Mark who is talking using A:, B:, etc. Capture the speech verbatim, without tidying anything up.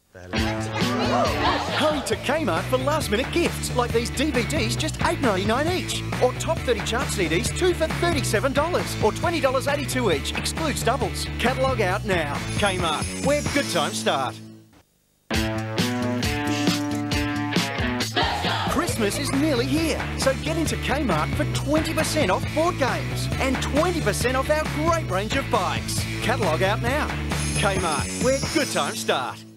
A: Hurry to Kmart for last-minute gifts, like these D V Ds, just eight ninety-nine each. Or top thirty chart C Ds, two for thirty-seven dollars. Or twenty dollars eighty-two each, excludes doubles. Catalogue out now. Kmart, where good times start. Christmas is nearly here, so get into Kmart for twenty percent off board games and twenty percent off our great range of bikes. Catalogue out now. Kmart, where good times start.